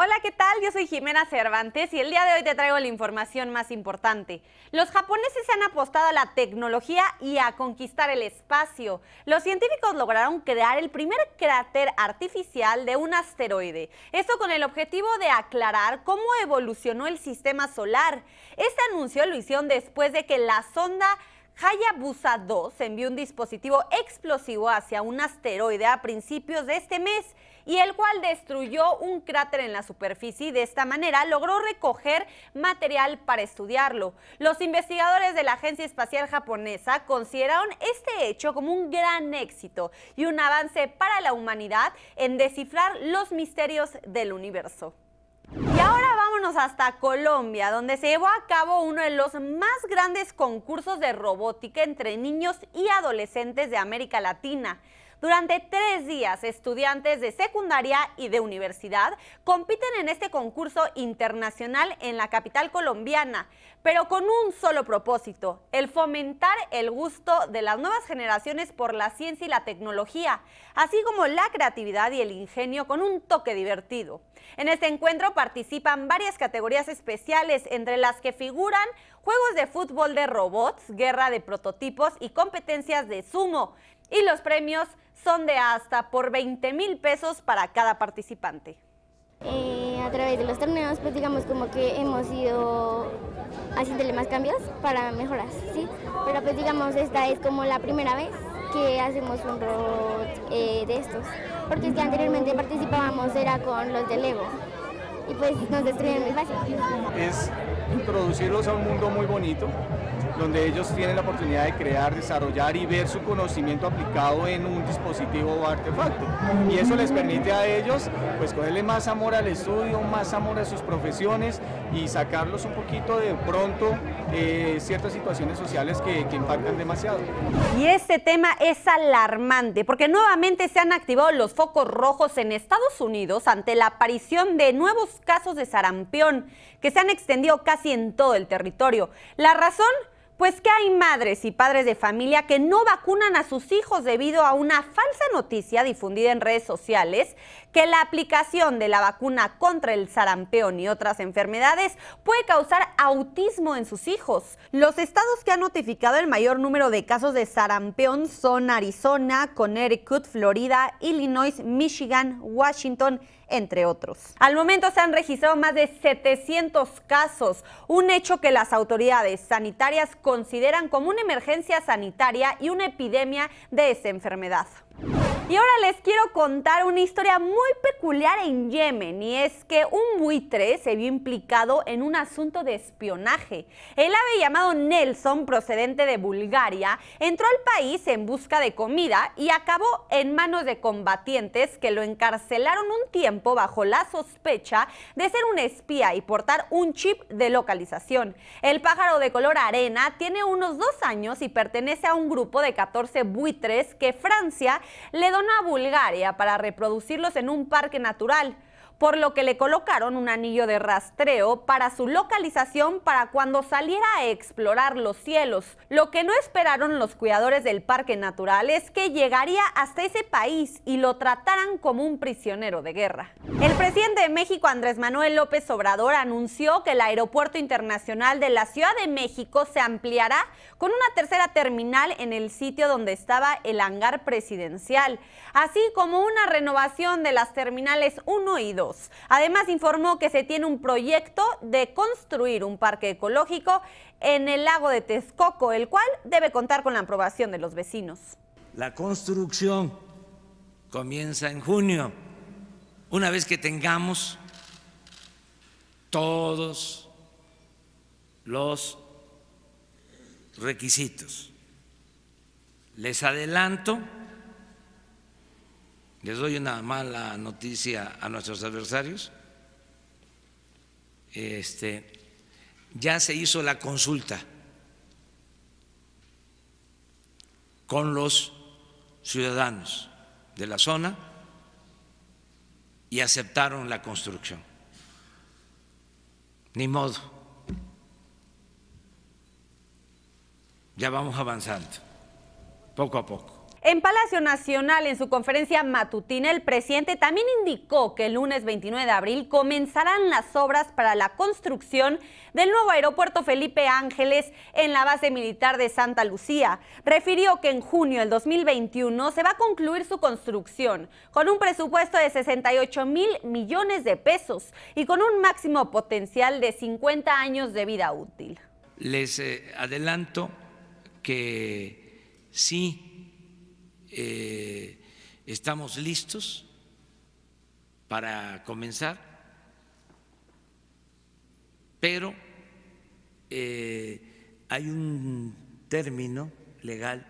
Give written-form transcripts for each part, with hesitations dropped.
Hola, ¿qué tal? Yo soy Jimena Cervantes y el día de hoy te traigo la información más importante. Los japoneses se han apostado a la tecnología y a conquistar el espacio. Los científicos lograron crear el primer cráter artificial de un asteroide. Esto con el objetivo de aclarar cómo evolucionó el sistema solar. Este anuncio lo hicieron después de que la sonda Hayabusa 2 envió un dispositivo explosivo hacia un asteroide a principios de este mes y el cual destruyó un cráter en la superficie y de esta manera logró recoger material para estudiarlo. Los investigadores de la Agencia Espacial Japonesa consideraron este hecho como un gran éxito y un avance para la humanidad en descifrar los misterios del universo. Y ahora vámonos hasta Colombia, donde se llevó a cabo uno de los más grandes concursos de robótica entre niños y adolescentes de América Latina. Durante 3 días, estudiantes de secundaria y de universidad compiten en este concurso internacional en la capital colombiana, pero con un solo propósito: el fomentar el gusto de las nuevas generaciones por la ciencia y la tecnología, así como la creatividad y el ingenio con un toque divertido. En este encuentro participan varias categorías especiales, entre las que figuran juegos de fútbol de robots, guerra de prototipos y competencias de sumo. Y los premios son de hasta por 20,000 pesos para cada participante. A través de los torneos, pues digamos como que hemos ido haciéndole más cambios para mejoras, ¿sí? Pero pues digamos esta es como la primera vez que hacemos un robot de estos, porque es que anteriormente participábamos era con los de Lego y pues nos destruyen muy fácil. Es introducirlos a un mundo muy bonito, donde ellos tienen la oportunidad de crear, desarrollar y ver su conocimiento aplicado en un dispositivo o artefacto. Y eso les permite a ellos pues cogerle más amor al estudio, más amor a sus profesiones y sacarlos un poquito de pronto ciertas situaciones sociales que impactan demasiado. Y este tema es alarmante porque nuevamente se han activado los focos rojos en Estados Unidos ante la aparición de nuevos casos de sarampión que se han extendido casi en todo el territorio. ¿La razón? Pues que hay madres y padres de familia que no vacunan a sus hijos debido a una falsa noticia difundida en redes sociales que la aplicación de la vacuna contra el sarampión y otras enfermedades puede causar autismo en sus hijos. Los estados que han notificado el mayor número de casos de sarampión son Arizona, Connecticut, Florida, Illinois, Michigan, Washington, entre otros. Al momento se han registrado más de 700 casos, un hecho que las autoridades sanitarias consideran como una emergencia sanitaria y una epidemia de esta enfermedad. Y ahora les quiero contar una historia muy peculiar en Yemen, y es que un buitre se vio implicado en un asunto de espionaje. El ave llamado Nelson, procedente de Bulgaria, entró al país en busca de comida y acabó en manos de combatientes que lo encarcelaron un tiempo bajo la sospecha de ser un espía y portar un chip de localización. El pájaro de color arena tiene unos 2 años y pertenece a un grupo de 14 buitres que Francia le donó a Bulgaria para reproducirlos en un parque natural, por lo que le colocaron un anillo de rastreo para su localización para cuando saliera a explorar los cielos. Lo que no esperaron los cuidadores del parque natural es que llegaría hasta ese país y lo trataran como un prisionero de guerra. El presidente de México, Andrés Manuel López Obrador, anunció que el Aeropuerto Internacional de la Ciudad de México se ampliará con una tercera terminal en el sitio donde estaba el hangar presidencial, así como una renovación de las terminales 1 y 2. Además, informó que se tiene un proyecto de construir un parque ecológico en el lago de Texcoco, el cual debe contar con la aprobación de los vecinos. La construcción comienza en junio, una vez que tengamos todos los requisitos. Les adelanto, les doy una mala noticia a nuestros adversarios. Ya se hizo la consulta con los ciudadanos de la zona y aceptaron la construcción. Ni modo. Ya vamos avanzando, poco a poco. En Palacio Nacional, en su conferencia matutina, el presidente también indicó que el lunes 29 de abril comenzarán las obras para la construcción del nuevo aeropuerto Felipe Ángeles en la base militar de Santa Lucía. Refirió que en junio del 2021 se va a concluir su construcción con un presupuesto de 68,000 millones de pesos y con un máximo potencial de 50 años de vida útil. Les adelanto que sí, estamos listos para comenzar, pero hay un término legal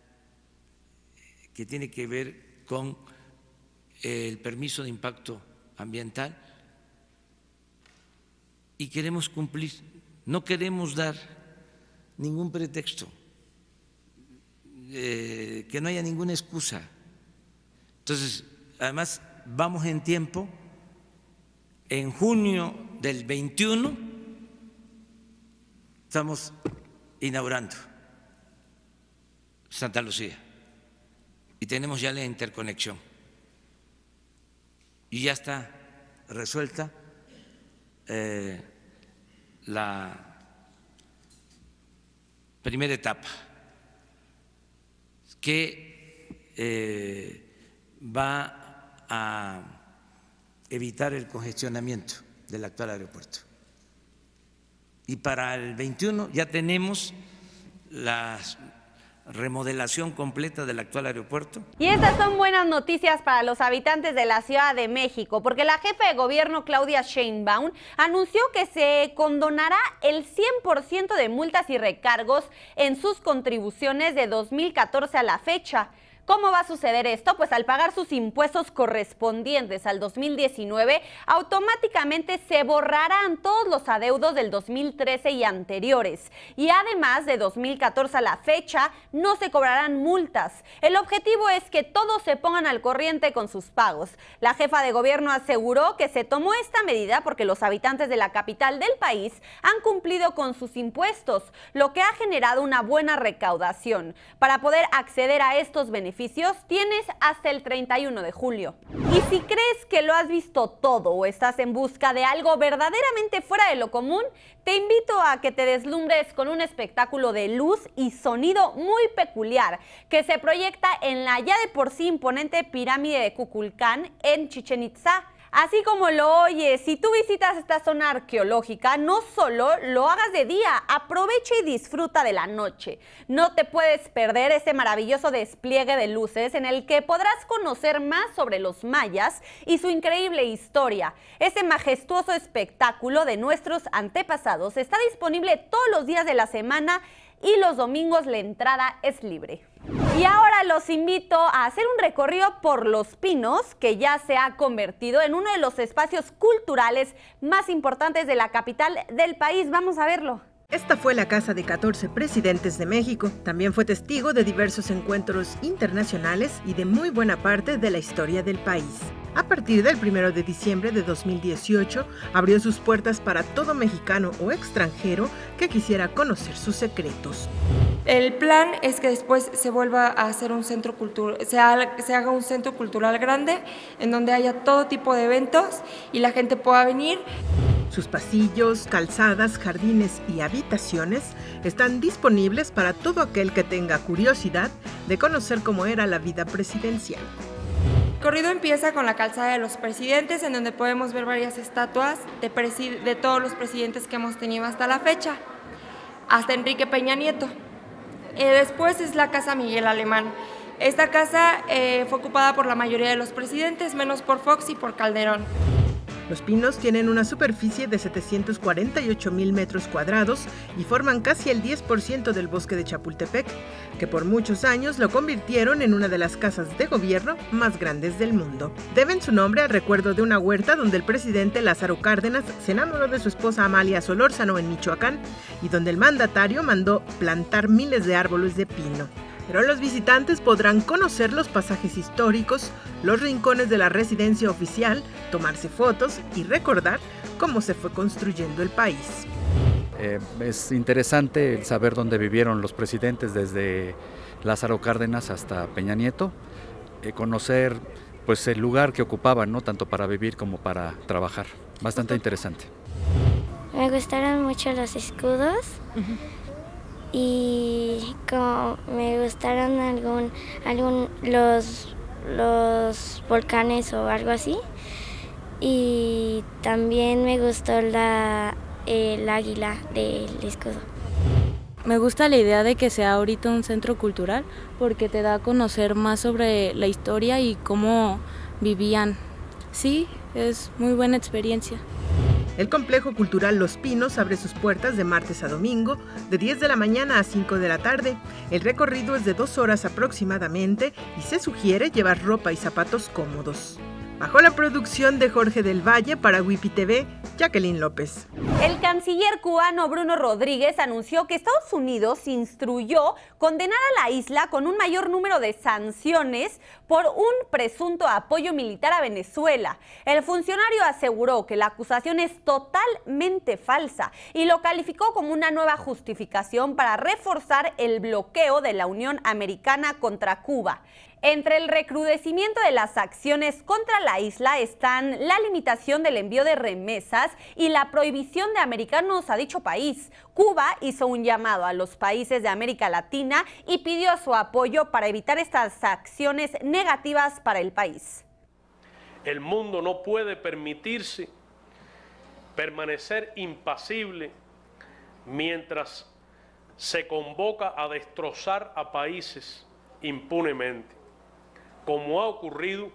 que tiene que ver con el permiso de impacto ambiental y queremos cumplir, no queremos dar ningún pretexto. Que no haya ninguna excusa. Entonces, además, vamos en tiempo. En junio del 21 estamos inaugurando Santa Lucía y tenemos ya la interconexión y ya está resuelta la primera etapa, que va a evitar el congestionamiento del actual aeropuerto. Y para el 21 ya tenemos la remodelación completa del actual aeropuerto. Y estas son buenas noticias para los habitantes de la Ciudad de México, porque la jefa de gobierno Claudia Sheinbaum anunció que se condonará el 100% de multas y recargos en sus contribuciones de 2014 a la fecha. ¿Cómo va a suceder esto? Pues al pagar sus impuestos correspondientes al 2019, automáticamente se borrarán todos los adeudos del 2013 y anteriores. Y además de 2014 a la fecha, no se cobrarán multas. El objetivo es que todos se pongan al corriente con sus pagos. La jefa de gobierno aseguró que se tomó esta medida porque los habitantes de la capital del país han cumplido con sus impuestos, lo que ha generado una buena recaudación. Para poder acceder a estos beneficios, tienes hasta el 31 de julio. Y si crees que lo has visto todo o estás en busca de algo verdaderamente fuera de lo común, te invito a que te deslumbres con un espectáculo de luz y sonido muy peculiar que se proyecta en la ya de por sí imponente pirámide de Kukulcán en Chichén Itzá. Así como lo oyes, si tú visitas esta zona arqueológica, no solo lo hagas de día, aprovecha y disfruta de la noche. No te puedes perder ese maravilloso despliegue de luces en el que podrás conocer más sobre los mayas y su increíble historia. Este majestuoso espectáculo de nuestros antepasados está disponible todos los días de la semana y los domingos la entrada es libre. Y ahora los invito a hacer un recorrido por Los Pinos, que ya se ha convertido en uno de los espacios culturales más importantes de la capital del país. Vamos a verlo. Esta fue la casa de 14 presidentes de México. También fue testigo de diversos encuentros internacionales y de muy buena parte de la historia del país. A partir del 1 de diciembre de 2018, abrió sus puertas para todo mexicano o extranjero que quisiera conocer sus secretos. El plan es que después se vuelva a hacer un centro cultural, se haga un centro cultural grande en donde haya todo tipo de eventos y la gente pueda venir. Sus pasillos, calzadas, jardines y habitaciones están disponibles para todo aquel que tenga curiosidad de conocer cómo era la vida presidencial. El recorrido empieza con la calzada de los presidentes, en donde podemos ver varias estatuas de todos los presidentes que hemos tenido hasta la fecha, hasta Enrique Peña Nieto. Después es la Casa Miguel Alemán. Esta casa fue ocupada por la mayoría de los presidentes, menos por Fox y por Calderón. Los Pinos tienen una superficie de 748,000 metros cuadrados y forman casi el 10% del bosque de Chapultepec, que por muchos años lo convirtieron en una de las casas de gobierno más grandes del mundo. Deben su nombre al recuerdo de una huerta donde el presidente Lázaro Cárdenas se enamoró de su esposa Amalia Solórzano en Michoacán y donde el mandatario mandó plantar miles de árboles de pino. Pero los visitantes podrán conocer los pasajes históricos, los rincones de la residencia oficial, tomarse fotos y recordar cómo se fue construyendo el país. Es interesante saber dónde vivieron los presidentes desde Lázaro Cárdenas hasta Peña Nieto, conocer pues el lugar que ocupaban, ¿no? Tanto para vivir como para trabajar. Bastante interesante. Me gustaron mucho los escudos y como me gustaron los volcanes o algo así. Y también me gustó el águila del escudo. Me gusta la idea de que sea ahorita un centro cultural porque te da a conocer más sobre la historia y cómo vivían. Sí, es muy buena experiencia. El Complejo Cultural Los Pinos abre sus puertas de martes a domingo, de 10 de la mañana a 5 de la tarde. El recorrido es de 2 horas aproximadamente y se sugiere llevar ropa y zapatos cómodos. Bajo la producción de Jorge del Valle para WIPI TV, Jacqueline López. El canciller cubano Bruno Rodríguez anunció que Estados Unidos instruyó condenar a la isla con un mayor número de sanciones por un presunto apoyo militar a Venezuela. El funcionario aseguró que la acusación es totalmente falsa y lo calificó como una nueva justificación para reforzar el bloqueo de la Unión Americana contra Cuba. Entre el recrudecimiento de las acciones contra la isla están la limitación del envío de remesas y la prohibición de americanos a dicho país. Cuba hizo un llamado a los países de América Latina y pidió su apoyo para evitar estas acciones negativas para el país. El mundo no puede permitirse permanecer impasible mientras se convoca a destrozar a países impunemente, como ha ocurrido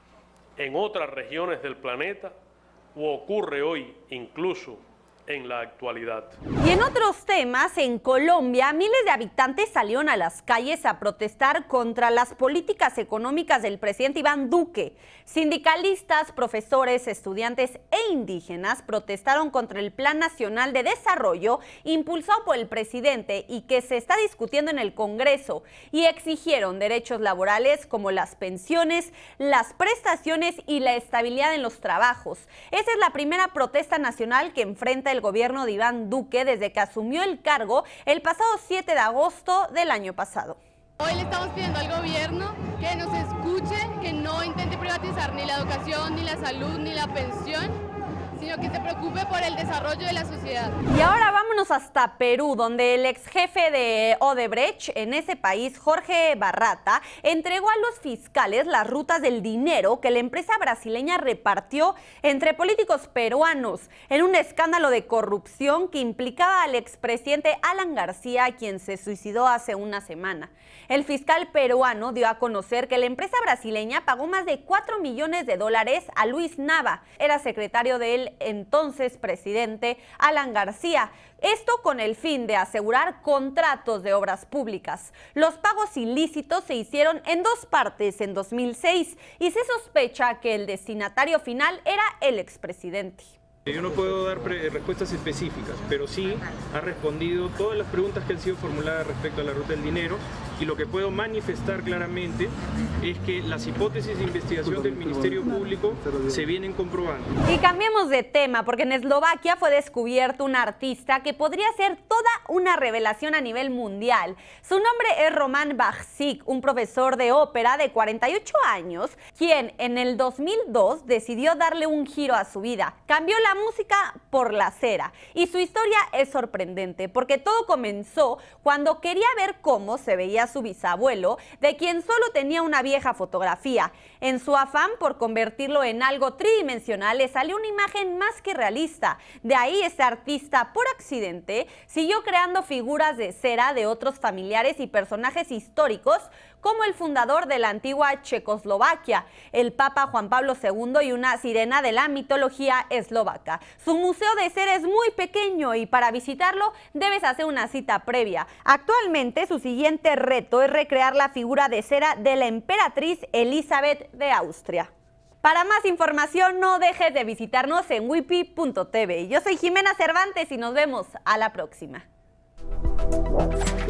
en otras regiones del planeta o ocurre hoy incluso en la actualidad. Y en otros temas, en Colombia, miles de habitantes salieron a las calles a protestar contra las políticas económicas del presidente Iván Duque. Sindicalistas, profesores, estudiantes e indígenas protestaron contra el Plan Nacional de Desarrollo impulsado por el presidente y que se está discutiendo en el Congreso, y exigieron derechos laborales como las pensiones, las prestaciones y la estabilidad en los trabajos. Esa es la primera protesta nacional que enfrenta el gobierno de Iván Duque desde que asumió el cargo el pasado 7 de agosto del año pasado. Hoy le estamos pidiendo al gobierno que nos escuche, que no intente privatizar ni la educación, ni la salud, ni la pensión, sino que se preocupe por el desarrollo de la sociedad. Y ahora vámonos hasta Perú, donde el ex jefe de Odebrecht en ese país, Jorge Barrata, entregó a los fiscales las rutas del dinero que la empresa brasileña repartió entre políticos peruanos en un escándalo de corrupción que implicaba al expresidente Alan García, quien se suicidó hace una semana. El fiscal peruano dio a conocer que la empresa brasileña pagó más de $4 millones a Luis Nava, era secretario del entonces presidente Alan García. Esto con el fin de asegurar contratos de obras públicas. Los pagos ilícitos se hicieron en dos partes en 2006 y se sospecha que el destinatario final era el expresidente. Yo no puedo dar respuestas específicas, pero sí ha respondido todas las preguntas que han sido formuladas respecto a la ruta del dinero, y lo que puedo manifestar claramente es que las hipótesis de investigación del Ministerio Público se vienen comprobando. Y cambiemos de tema, porque en Eslovaquia fue descubierto un artista que podría ser toda una revelación a nivel mundial. Su nombre es Roman Bachsik, un profesor de ópera de 48 años, quien en el 2002 decidió darle un giro a su vida. Cambió la música por la cera, y su historia es sorprendente porque todo comenzó cuando quería ver cómo se veía su bisabuelo, de quien solo tenía una vieja fotografía. En su afán por convertirlo en algo tridimensional, le salió una imagen más que realista. De ahí este artista, por accidente, siguió creando figuras de cera de otros familiares y personajes históricos, como el fundador de la antigua Checoslovaquia, el Papa Juan Pablo II, y una sirena de la mitología eslovaca. Su museo de cera es muy pequeño y para visitarlo debes hacer una cita previa. Actualmente su siguiente reto es recrear la figura de cera de la emperatriz Elizabeth de Austria. Para más información no dejes de visitarnos en wipi.tv. Yo soy Jimena Cervantes y nos vemos a la próxima.